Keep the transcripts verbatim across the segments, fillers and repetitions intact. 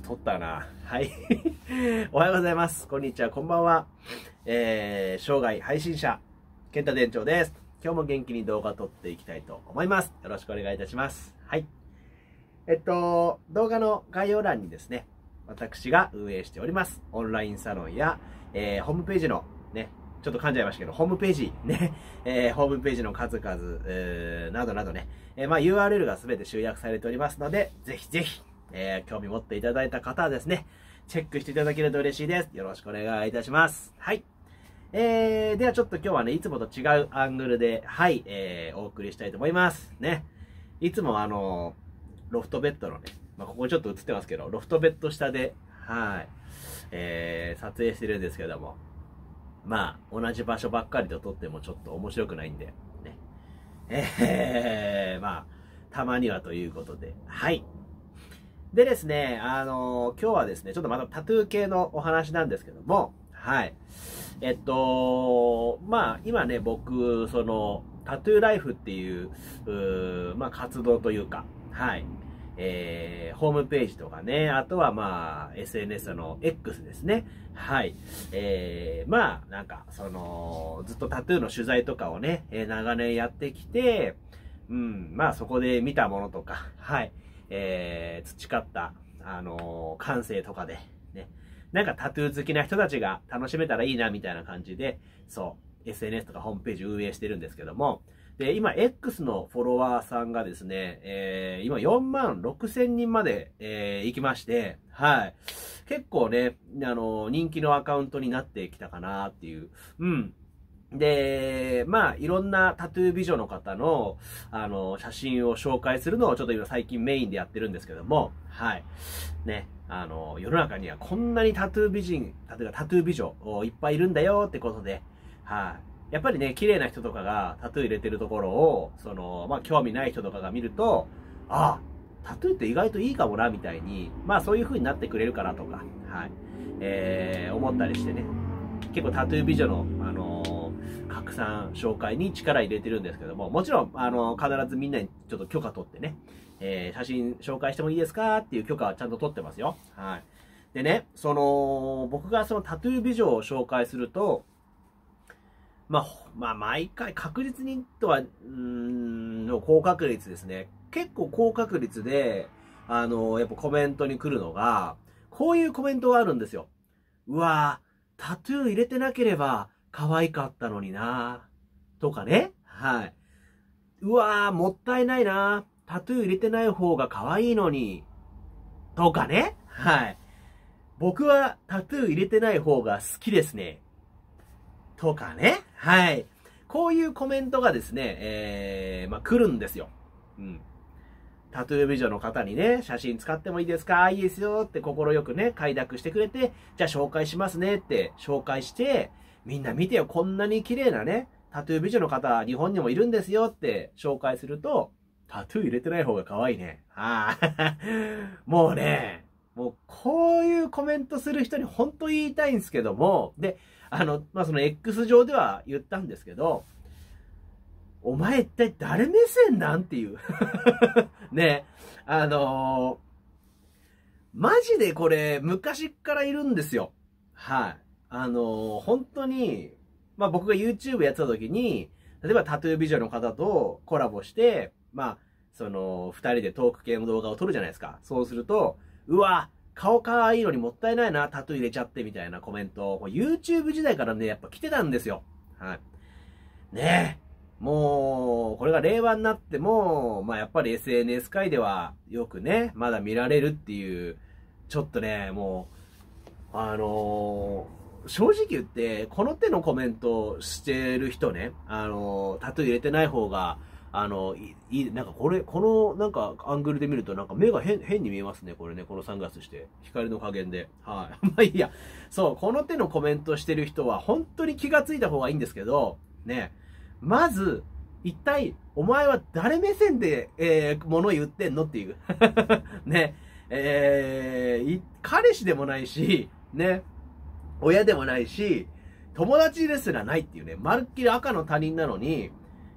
撮ったな。はい。おはようございます。こんにちは、こんばんは。えー、生涯配信者、健太店長です。今日も元気に動画撮っていきたいと思います。よろしくお願いいたします。はい。えっと、動画の概要欄にですね、私が運営しております。オンラインサロンや、えー、ホームページのね、ちょっと噛んじゃいましたけど、ホームページ、ね、えー、ホームページの数々、えー、などなどね、えー、まあ ユーアールエル が全て集約されておりますので、ぜひぜひ、えー、興味持っていただいた方はですね、チェックしていただけると嬉しいです。よろしくお願いいたします。はい。えー、ではちょっと今日はね、いつもと違うアングルで、はい、えー、お送りしたいと思います。ね。いつもあの、ロフトベッドのね、まあ、ここちょっと映ってますけど、ロフトベッド下で、はい、えー、撮影してるんですけども、まあ、同じ場所ばっかりと撮ってもちょっと面白くないんで、ね。えー、まあ、たまにはということで、はい。でですね、あのー、今日はですね、ちょっとまたタトゥー系のお話なんですけども、はい。えっと、まあ、今ね、僕、その、タトゥーライフっていう、うーまあ、活動というか、はい。えー、ホームページとかね、あとはまあ、エスエヌエス の X ですね。はい。えー、まあ、なんか、その、ずっとタトゥーの取材とかをね、えー、長年やってきて、うん、まあそこで見たものとか、はい。えー、培った、あのー、感性とかで、ね。なんかタトゥー好きな人たちが楽しめたらいいな、みたいな感じで、そう、エスエヌエス とかホームページ運営してるんですけども、で、今、X のフォロワーさんがですね、えー、今よんまんろくせんにんまで、えー、行きまして、はい。結構ね、あの、人気のアカウントになってきたかなっていう。うん。で、まあ、いろんなタトゥー美女の方の、あの、写真を紹介するのをちょっと今最近メインでやってるんですけども、はい。ね、あの、世の中にはこんなにタトゥー美人、タトゥー、タトゥー美女いっぱいいるんだよってことで、はい。やっぱりね、綺麗な人とかがタトゥー入れてるところを、その、まあ、興味ない人とかが見ると、ああ、タトゥーって意外といいかもな、みたいに、まあ、そういう風になってくれるかなとか、はい。えー、思ったりしてね。結構タトゥー美女の、あのー、拡散、紹介に力入れてるんですけども、もちろん、あのー、必ずみんなにちょっと許可取ってね、えー、写真紹介してもいいですかっていう許可はちゃんと取ってますよ。はい。でね、その、僕がそのタトゥー美女を紹介すると、まあ、まあ、毎回確実にとは、うーん、の高確率ですね。結構高確率で、あの、やっぱコメントに来るのが、こういうコメントがあるんですよ。うわぁ、タトゥー入れてなければ可愛かったのになぁ。とかね。はい。うわぁ、もったいないなぁ。タトゥー入れてない方が可愛いのに。とかね。はい。僕はタトゥー入れてない方が好きですね。とかね。はい。こういうコメントがですね、えー、まあ、来るんですよ。うん。タトゥー美女の方にね、写真使ってもいいですか？いいですよって心よくね、快諾してくれて、じゃあ紹介しますねって紹介して、みんな見てよ、こんなに綺麗なね、タトゥー美女の方、日本にもいるんですよって紹介すると、タトゥー入れてない方が可愛いね。ああ、もうね、もうこういうコメントする人に本当言いたいんですけども、で、あの、まあ、その X 上では言ったんですけど、お前一体誰目線なんっていう。ね、あのー、マジでこれ昔からいるんですよ。はい。あのー、本当に、まあ、僕が YouTube やってた時に、例えばタトゥー美女の方とコラボして、まあ、その、二人でトーク系の動画を撮るじゃないですか。そうすると、うわ、顔可愛いのにもったいないな、タトゥー入れちゃってみたいなコメント、YouTube 時代からね、やっぱ来てたんですよ。はい。ねえ。もう、これが令和になっても、まあやっぱり エスエヌエス 界ではよくね、まだ見られるっていう、ちょっとね、もう、あのー、正直言って、この手のコメントしてる人ね、あのー、タトゥー入れてない方が、あの、いい、なんかこれ、このなんかアングルで見るとなんか目が変、変に見えますね、これね、このサングラスして。光の加減で。はい。まあいいや。そう、この手のコメントしてる人は本当に気がついた方がいいんですけど、ね、まず、一体、お前は誰目線で、えー、物言ってんのっていう。ね。えー、彼氏でもないし、ね。親でもないし、友達ですらないっていうね。まるっきり赤の他人なのに、いや、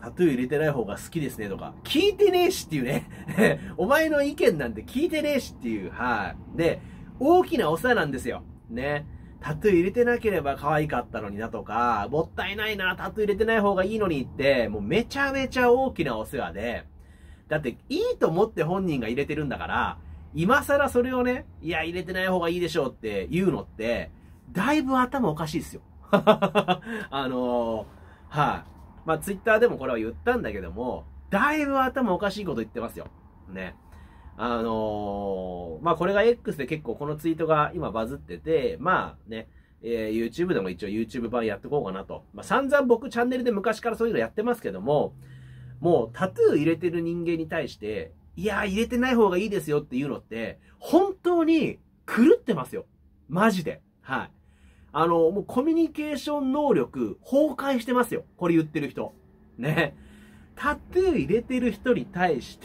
タトゥー入れてない方が好きですねとか、聞いてねえしっていうね。お前の意見なんて聞いてねえしっていう。はい。で、大きなお世話なんですよ。ね。タトゥー入れてなければ可愛かったのになとか、もったいないな、タトゥー入れてない方がいいのにって、もうめちゃめちゃ大きなお世話で、だっていいと思って本人が入れてるんだから、今更それをね、いや、入れてない方がいいでしょうって言うのって、だいぶ頭おかしいですよ。あのー、はい。まあ、ツイッターでもこれは言ったんだけども、だいぶ頭おかしいこと言ってますよ。ね。あのー、まあ、これが X で結構このツイートが今バズってて、まあね、えー、YouTube でも一応 YouTube 版やっていこうかなと。まあ、散々僕チャンネルで昔からそういうのやってますけども、もうタトゥー入れてる人間に対して、いやー入れてない方がいいですよっていうのって、本当に狂ってますよ。マジで。はい。あの、もうコミュニケーション能力崩壊してますよ。これ言ってる人。ね。タトゥー入れてる人に対して、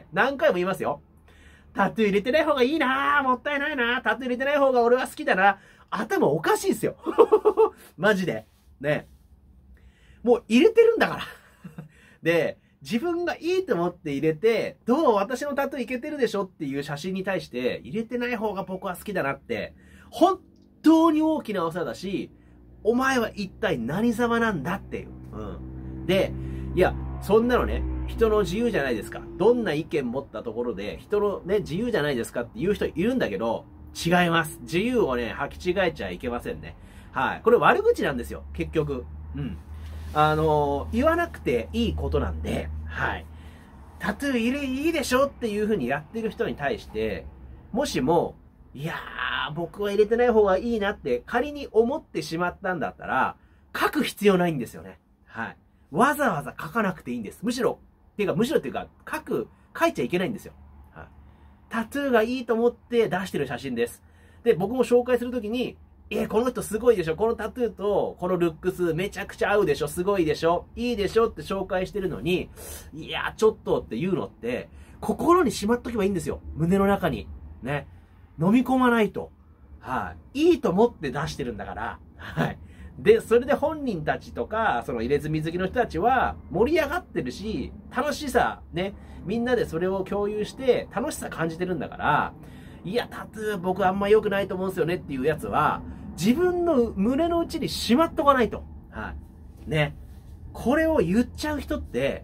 何回も言いますよ。タトゥー入れてない方がいいなー、もったいないなー、タトゥー入れてない方が俺は好きだな。頭おかしいっすよ。マジで。ね。もう入れてるんだから。で、自分がいいと思って入れて、どう私のタトゥーいけてるでしょっていう写真に対して、入れてない方が僕は好きだなって、本当に大きなお世話だし、お前は一体何様なんだっていう。うん。で、いや、そんなのね、人の自由じゃないですか。どんな意見持ったところで、人のね、自由じゃないですかって言う人いるんだけど、違います。自由をね、履き違えちゃいけませんね。はい。これ悪口なんですよ、結局。うん。あのー、言わなくていいことなんで、はい。タトゥー入れいいでしょっていう風にやってる人に対して、もしも、いやー、僕は入れてない方がいいなって仮に思ってしまったんだったら、書く必要ないんですよね。はい。わざわざ書かなくていいんです。むしろ、っていうか、むしろっていうか、書く、書いちゃいけないんですよ。はい。タトゥーがいいと思って出してる写真です。で、僕も紹介するときに、え、この人すごいでしょ、このタトゥーとこのルックスめちゃくちゃ合うでしょ、すごいでしょ、いいでしょって紹介してるのに、いや、ちょっとって言うのって、心にしまっとけばいいんですよ。胸の中に。ね。飲み込まないと。はい。いいと思って出してるんだから。はい。で、それで本人たちとか、その入れ墨好きの人たちは盛り上がってるし、楽しさ、ね。みんなでそれを共有して楽しさ感じてるんだから、いや、タトゥー僕あんま良くないと思うんですよねっていうやつは、自分の胸の内にしまっとかないと。はい。ね。これを言っちゃう人って、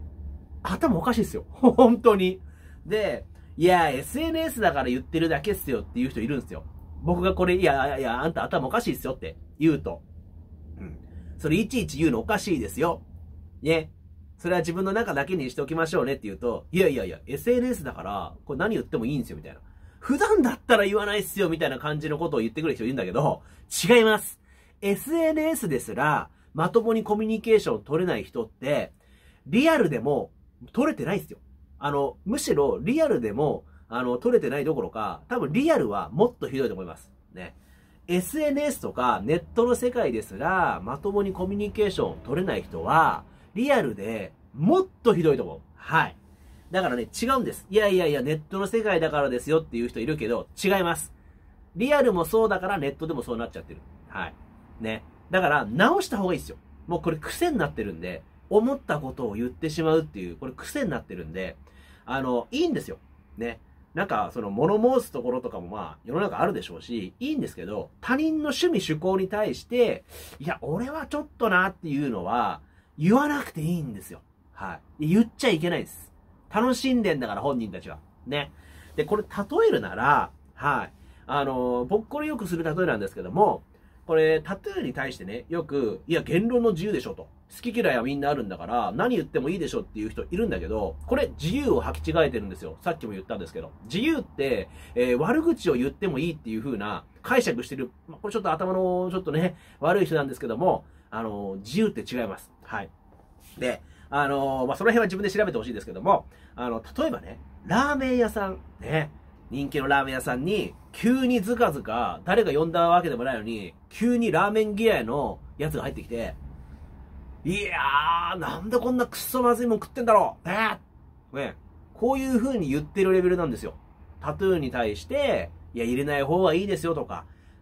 頭おかしいですよ。本当に。で、いや、エスエヌエス だから言ってるだけっすよっていう人いるんですよ。僕がこれ、いやいやいや、あんた頭おかしいっすよって言うと。うん。それいちいち言うのおかしいですよ。ね。それは自分の中だけにしておきましょうねって言うと、いやいやいや、エスエヌエス だから、これ何言ってもいいんですよ、みたいな。普段だったら言わないっすよ、みたいな感じのことを言ってくる人いるんだけど、違います。エスエヌエス ですら、まともにコミュニケーション取れない人って、リアルでも取れてないっすよ。あの、むしろリアルでも、あの、取れてないどころか、多分リアルはもっとひどいと思います。ね。エスエヌエス とかネットの世界ですら、まともにコミュニケーション取れない人は、リアルでもっとひどいと思う。はい。だからね、違うんです。いやいやいや、ネットの世界だからですよっていう人いるけど、違います。リアルもそうだからネットでもそうなっちゃってる。はい。ね。だから、直した方がいいですよ。もうこれ癖になってるんで、思ったことを言ってしまうっていう、これ癖になってるんで、あの、いいんですよ。ね。なんか、その、物申すところとかもまあ、世の中あるでしょうし、いいんですけど、他人の趣味趣向に対して、いや、俺はちょっとなっていうのは、言わなくていいんですよ。はい。言っちゃいけないです。楽しんでんだから本人たちは。ね。で、これ例えるなら、はい。あのー、僕これよくする例えなんですけども、これタトゥーに対してね、よく、いや、言論の自由でしょと。好き嫌いはみんなあるんだから、何言ってもいいでしょっていう人いるんだけど、これ自由を履き違えてるんですよ。さっきも言ったんですけど。自由って、えー、悪口を言ってもいいっていう風な解釈してる。まあ、これちょっと頭のちょっとね、悪い人なんですけども、あのー、自由って違います。はい。で、あのー、まあ、その辺は自分で調べてほしいですけども、あの、例えばね、ラーメン屋さん、ね、人気のラーメン屋さんに、急にズカズカ、誰が呼んだわけでもないのに、急にラーメン嫌いのやつが入ってきて、いやー、なんでこんなくっそまずいもん食ってんだろうねね、こういう風に言ってるレベルなんですよ。タトゥーに対して、いや、入れない方がいいですよとか、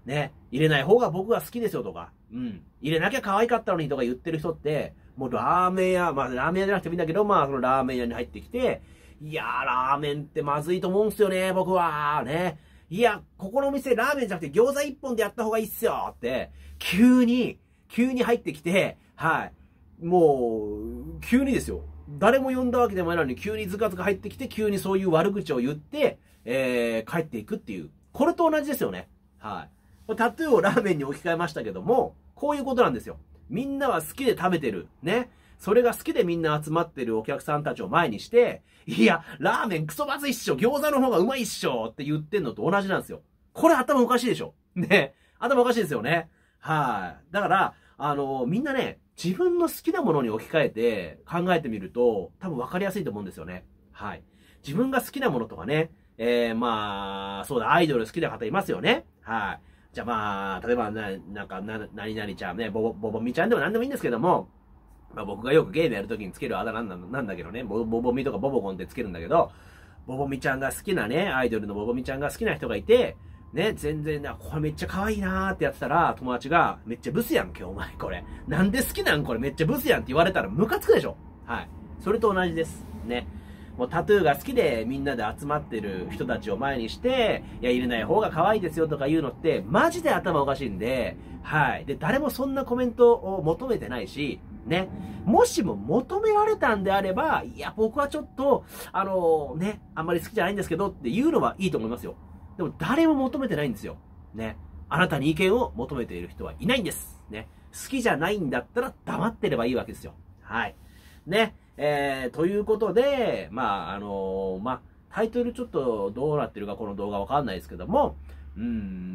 ね、入れない方が僕は好きですよとか、うん、入れなきゃ可愛かったのにとか言ってる人って、もうラーメン屋、まあラーメン屋じゃなくてもいいんだけど、まあそのラーメン屋に入ってきて、いやーラーメンってまずいと思うんすよね、僕は。ね。いや、ここのお店ラーメンじゃなくて餃子一本でやった方がいいっすよって、急に、急に入ってきて、はい。もう、急にですよ。誰も呼んだわけでもないのに、急にズカズカ入ってきて、急にそういう悪口を言って、えー、帰っていくっていう。これと同じですよね。はい。タトゥーをラーメンに置き換えましたけども、こういうことなんですよ。みんなは好きで食べてる。ね。それが好きでみんな集まってるお客さんたちを前にして、いや、ラーメンクソまずいっしょ、餃子の方がうまいっしょって言ってんのと同じなんですよ。これ頭おかしいでしょ。ね。頭おかしいですよね。はい。だから、あの、みんなね、自分の好きなものに置き換えて考えてみると、多分分かりやすいと思うんですよね。はい。自分が好きなものとかね、えー、まあ、そうだ、アイドル好きな方いますよね。はい。じゃあまあ、例えばな、なんか、な、何々ちゃんね、ボボ、ボボミちゃんでも何でもいいんですけども、まあ僕がよくゲームやるときにつけるあだ名なんなんだけどね、ボボボミとかボボコンってつけるんだけど、ボボミちゃんが好きなね、アイドルのボボミちゃんが好きな人がいて、ね、全然、これめっちゃ可愛いなーってやってたら、友達が、めっちゃブスやんけ、お前これ。なんで好きなんこれめっちゃブスやんって言われたらムカつくでしょ。はい。それと同じです。ね。もうタトゥーが好きでみんなで集まってる人たちを前にして、いや、入れない方が可愛いですよとか言うのって、マジで頭おかしいんで、はい。で、誰もそんなコメントを求めてないし、ね。もしも求められたんであれば、いや、僕はちょっと、あのー、ね、あんまり好きじゃないんですけどっていうのはいいと思いますよ。でも誰も求めてないんですよ。ね。あなたに意見を求めている人はいないんです。ね。好きじゃないんだったら黙ってればいいわけですよ。はい。ね。えー、ということで、まあ、あのー、まあ、タイトルちょっとどうなってるかこの動画わかんないですけども、うん、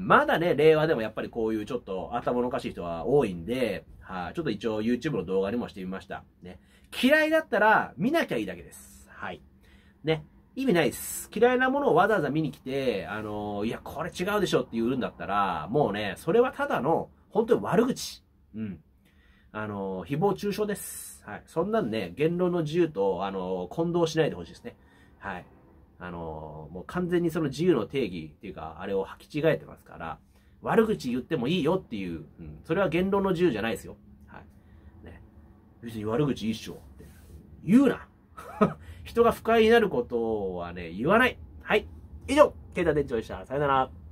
まだね、令和でもやっぱりこういうちょっと頭のおかしい人は多いんで、はい、ちょっと一応 YouTube の動画にもしてみました。ね。嫌いだったら見なきゃいいだけです。はい。ね。意味ないです。嫌いなものをわざわざ見に来て、あのー、いや、これ違うでしょって言うんだったら、もうね、それはただの、本当に悪口。うん。あのー、誹謗中傷です。はい。そんなんね、言論の自由と、あのー、混同しないでほしいですね。はい。あのー、もう完全にその自由の定義っていうか、あれを履き違えてますから、悪口言ってもいいよっていう、うん。それは言論の自由じゃないですよ。はい。ね。別に悪口いいっしょって言うな。人が不快になることはね、言わない。はい。以上、ケイタ店長でした。さよなら。